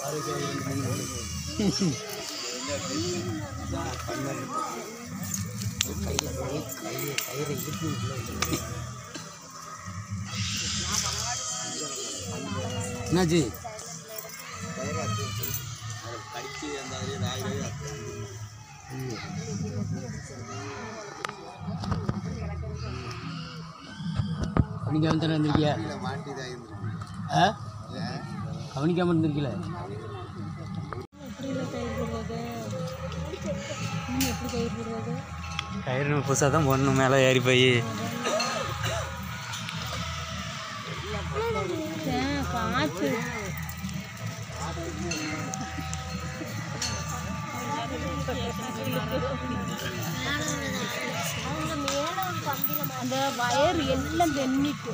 என்னாச்சு? கவனிக்காம தானே இருந்திருக்கியா? கவனிக்காம இருந்திருக்கல. கயிறு புதுசாக தான் போடணும் மேலே ஏறி போய். காற்று அந்த வயர் எல்லாம் தென்னிட்டு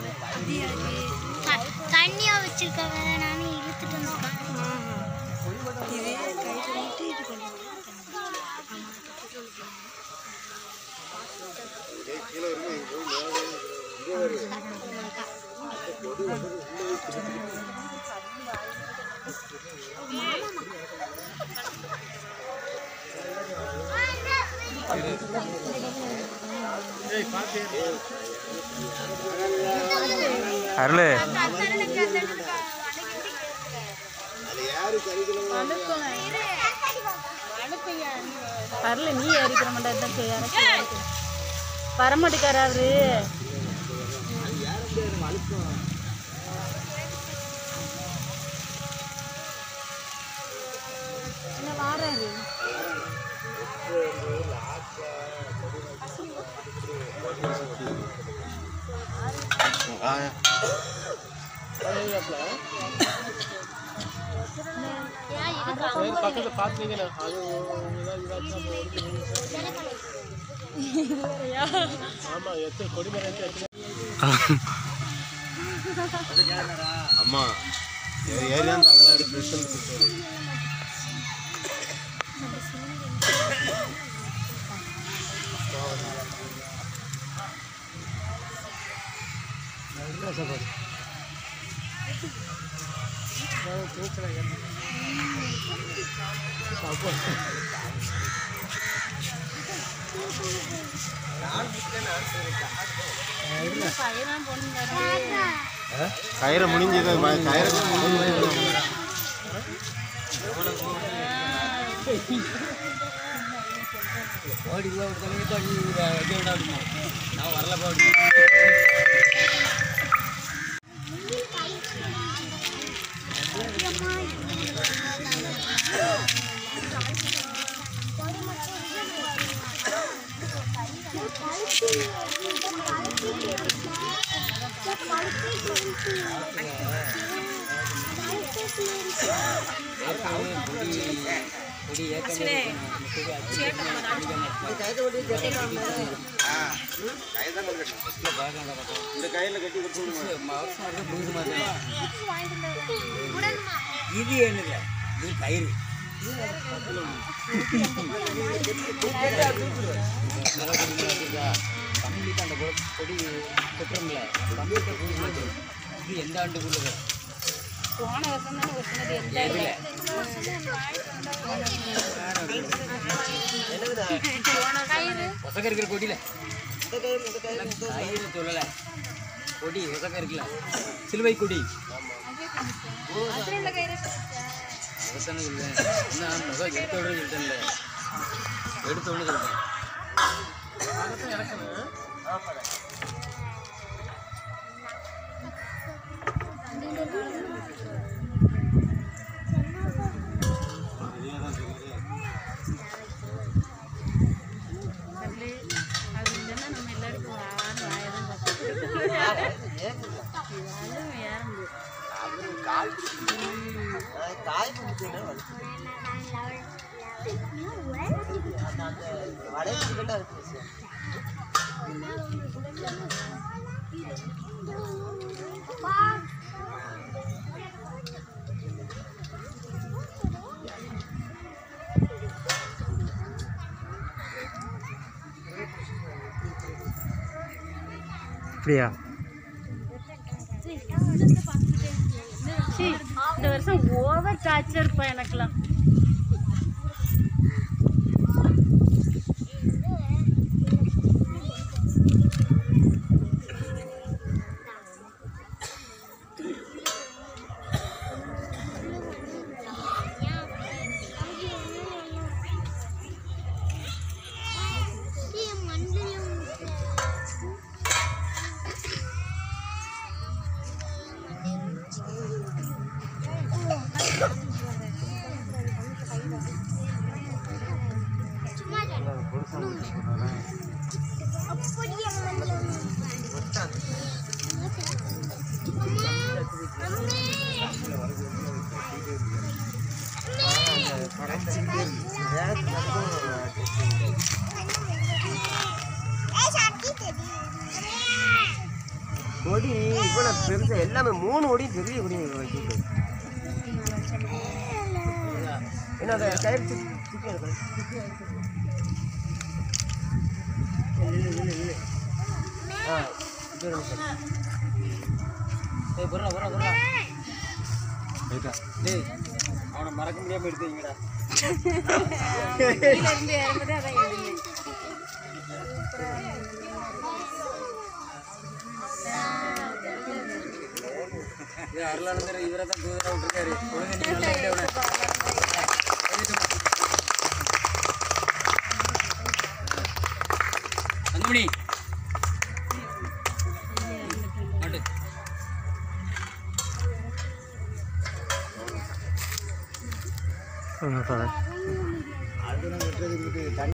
தண்ணியா வச்சிருக்காங்க. நானும் இழுத்துட்டு வந்திருக்கேன். அருள் வரல, நீ ஏறிக்கிற மாட்டேன் செய்ய வரமாட்டேக்காரு அவரு. வாராரு பக்கத்துல பாத்தீங்கன்னா ஆமா எத்தனை கொடிமரம் அம்மா ஏரியா கயிறை முடிஞ்சது. கயிறு ஓடி நான் வரல போடி. இது என்ன இது கயிறு கம்ப்ளீட்டாக அந்த கொடி கொட்டுறோம்ல கம்ப்ளீட்டாக இது எந்த ஆண்டுக்குள்ளது போன வருஷம் தானே ஒட்டினது. ஒசக்க இருக்கிற கொடியில கயிறு சொல்லலை, கொடி ஒசக்க இருக்குல்ல சிலுவை கொடி அவசரம் இல்லை. என்ன எடுத்த உடனே சொல்லிட்டேன்ல, எடுத்த உடனே சொல்லிட்டேன். நம்ம எல்லாருக்கும் அப்படியா? இந்த வருஷம் ஓவர் டார்ச்சர் இருப்பா எனக்குலாம். கொடி இவ்வளோ பெருசா எல்லாமே 3 கொடி பெரிய கொடி வைக்கிட்டு என்ன அதை கயிறு சுற்றி ஆ அவனை மறக்க முடியாம எடுத்தீங்கடா. கீழே இருந்து இறங்குது அதான் எழுதுங்க. அருளானந்தர் இவரை தான் தூதரா விட்டுருக்காரு. அந்தமணி அதுதான்